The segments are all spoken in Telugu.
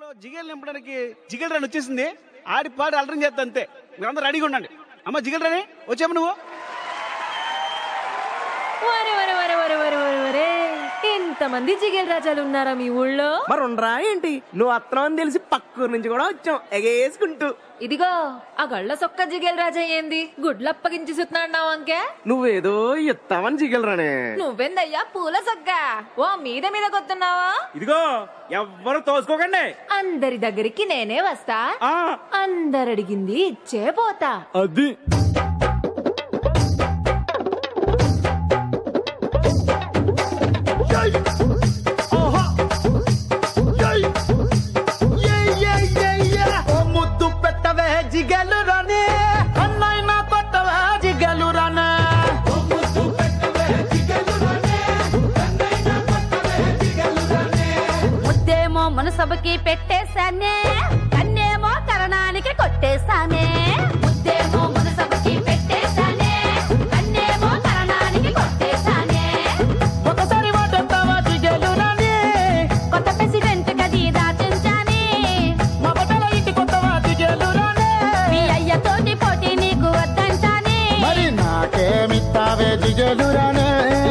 జిగేల్ నింపడానికి జిగేల్ రాని వచ్చేసింది. ఆడి పాడి అలరం చేస్తా అంతే. మీరందరూ రెడీగా ఉండండి. అమ్మ జిగేల్ రాని వచ్చాము నువ్వు. ఇంతమంది జిగేల్ రాజాలు ఉన్నారా మీ ఊళ్ళో? మరి ఉండరా ఏంటి? నువ్వు అత్తనం అని తెలిసి పక్కూరు నుంచి కూడా వచ్చాం ఎగేసుకుంటూ. ఇదిగో ఆ గళ్ళ సొక్క జిగేల్ రాజా ఏంది గుడ్లప్పగించి సుతున్నాడు అంకే? నువ్వేదో ఇస్తావని జిగేల్ రానే. నువ్వేందయ్యా పూల సొక్క ఓ మీద మీద కొత్తున్నావా? ఇదిగో ఎవ్వరు తోసుకోకండి. అందరి దగ్గరికి నేనే వస్తా, అందరు అడిగింది ఇచ్చే పోతా. అది ముద్దు పెట్టవే జిగేలు రాని, అన్నైనా కొట్టవే జిగేలు రాని. ముద్దేమో మనసభకి పెట్టేశానే, కన్నేమో కరణానికి కొట్టేశానే. ముద్దేమో మనసభకి పెట్టేశానే, కన్నేమో కరణానికి కొట్టేశానే. ఒకసారి వాటెత్తావా జిగేలు రాని, కొత్త ప్రెసిడెంట్ గది దాచించానే. మా బట్టల ఇంటి కొత్తవా జిగేలు రాని. మీ అయ్యతోటి పోటీ నీకు వద్దంటానే. మరి నాకేమిస్తావే జిగేలు రాని.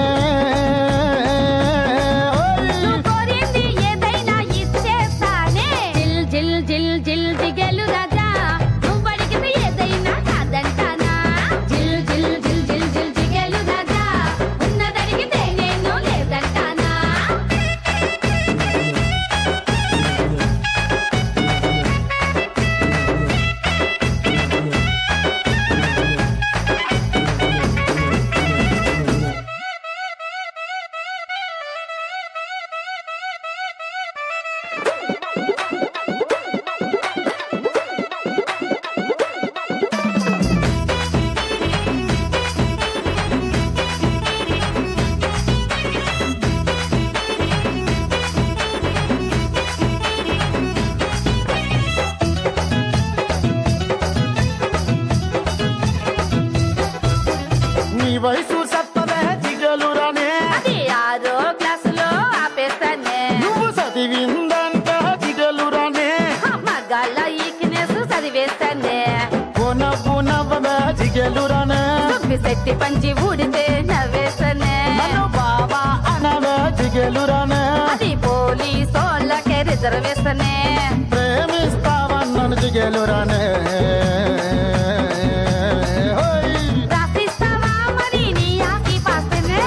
నువ్వు కోరింది ఏదైనా ఇచ్చేస్తానే. జిల్ జిల్ జిల్ జిల్ జిగేలు రాజా, నువ్వు అడిగింది ఏదైనా కాదంటానా. జిల్ జిల్ జిల్ జిల్ జిల్ జిగేలు రాజా, ఉన్నదడిగితే నేను లేదంటానా. నీ వయసు సత్తవే జిగేలు రాని. అది 6వ క్లాసులో ఆపేస్తానే. నువ్వు చదివిందంట జిగేలు రాని. మగాళ్ళ ఈక్నెస్ చదివేస్తానే. నవ్వవే జిగేలు రాని. శెట్టి పంచి ఊడితే నవ్వేస్తానే. నన్ను బాబా అనవే జిగేలు రాని. అది పోలీసోళ్ళకే రిజర్వేస్తానే. ప్రేమిస్తావన్నను జిగేలు రాని. రాసిస్తావా మరి నీ ఆకి పాస్తనే.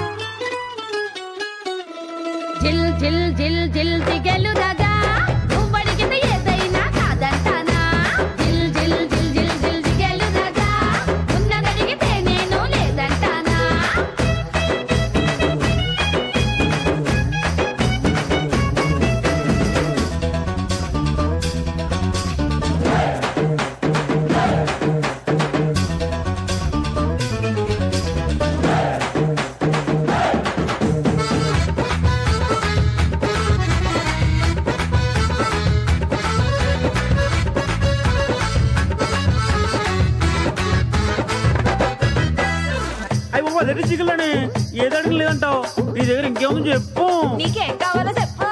జిల్ జిల్ జిల్ జిల్ జిగేలు రాజా, నువ్వు అడిగింది ఏదైనా కాదంటానా. జిల్ జిల్ జిల్ జిల్ జిల్ జిగేలు రాజా, ఉన్నదడిగితే నేను లేదంటానా. అయ్యి బాబా రెడ్డి జిగేలని ఏది అడిగి లేదంటావు. నీ దగ్గర ఇంకేముంది చెప్పు. నీకేం కావాలో చెప్పు.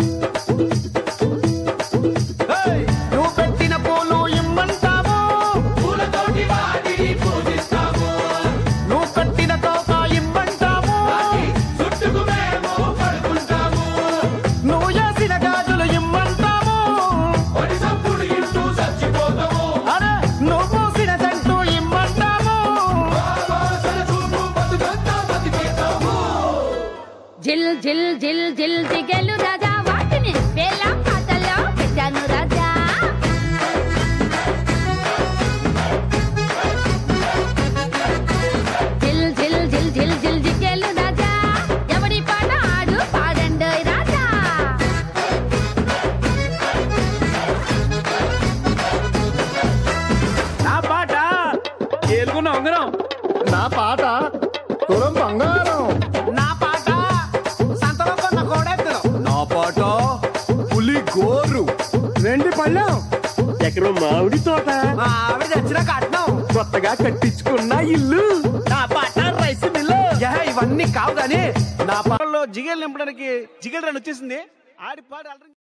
నువ్వు పెట్టిన పూలు ఇమ్మంటావు, నువ్వు కట్టిన తోక ఇమ్మంటావు, నువ్వు చేసిన గాజులు ఇమ్మంటావు, అరే నువ్వు పూసిన జంటు ఇమ్మంటావు. జిల్ జిల్ జిల్ జిల్ జిగేలు రాజా, వాటిని వేళ పాటల్లో పెట్టాను రాజా. జిల్ జిల్ జిల్ జిల్ జిల్ జిగేలు రాజా, ఎవడి పాట ఆడు పాడండోయ్ రాజా. నా పాట ఏలుకున్న ఉంగరం, నా పాట తులం బంగారం. నా పాట సంతలో కొన్న కోడెత్తు, నా పాట పులి గోరు. వెండి పళ్ళం, ఎకరం మామిడి తోట, మా ఆవిడ తెచ్చిన కట్నం, కొత్తగా కట్టించుకున్న ఇల్లు, నా పాట రైస్ మిల్లు. ఇవన్నీ కావు గానీ నా పాటలో జిగేలు నింపడానికి జిగేల్ రాని వచ్చేసింది. ఆడి పాట